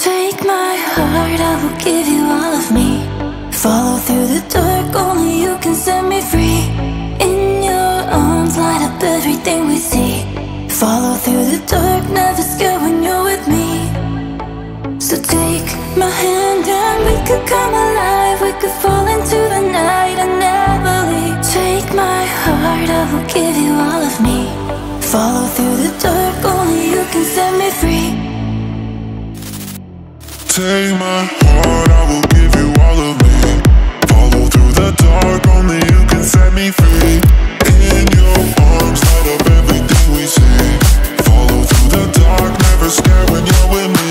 Take my heart, I will give you all of me. Follow through the dark, only you can set me free. In your arms, light up everything we see. Follow through the dark, never scared when you're with me. So take my hand and we could come alive. We could fall into the night and never leave. Take my heart, I will give you all of me. Follow through the dark, only you can set me free. Take my heart, I will give you all of me. Follow through the dark, only you can set me free. In your arms, light up everything we see. Follow through the dark, never scared when you're with me.